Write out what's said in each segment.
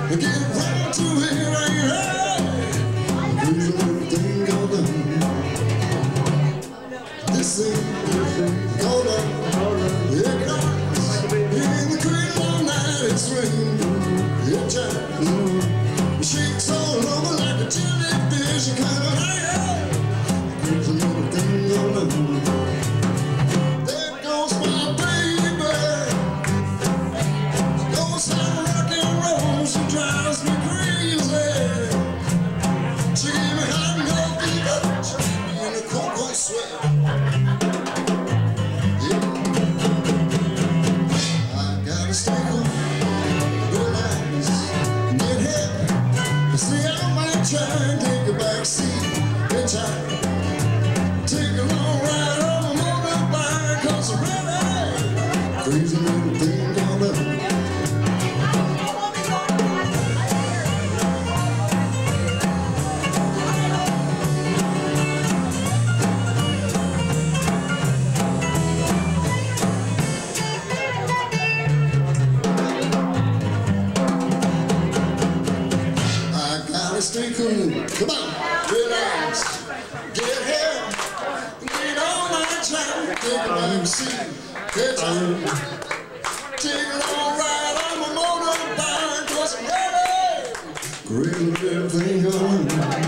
Get round to it, hey, crazy little thing called love. This thing called love, it comes in the cradle all night. It's swing, it chimes, it shakes all over like a jellyfish. Kind of hey, crazy little thing called love. There goes my baby, goes like rock and roll. She drives me crazy. She gave me hot and cold fever. She gave me in a cold sweat. Yeah. I gotta stay cool, relax, get hip. See, I might try and take a back seat. Hitchhike, take a long ride on a motorbike. 'Cause I'm really crazy little thing called love. Stay cool, come on, relax, get here, get on my track, take a back seat, get on, take a long ride on my motorbike, 'cause I'm ready, great little thing on.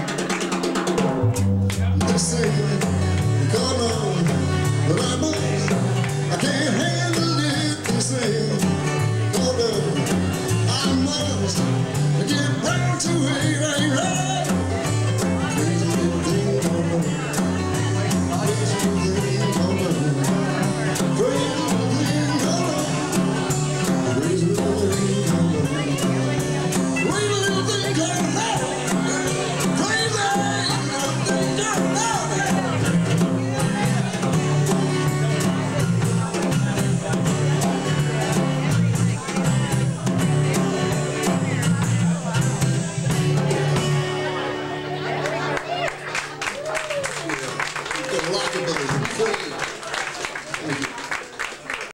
This thing called love, but I can't handle it, this thing called love, I must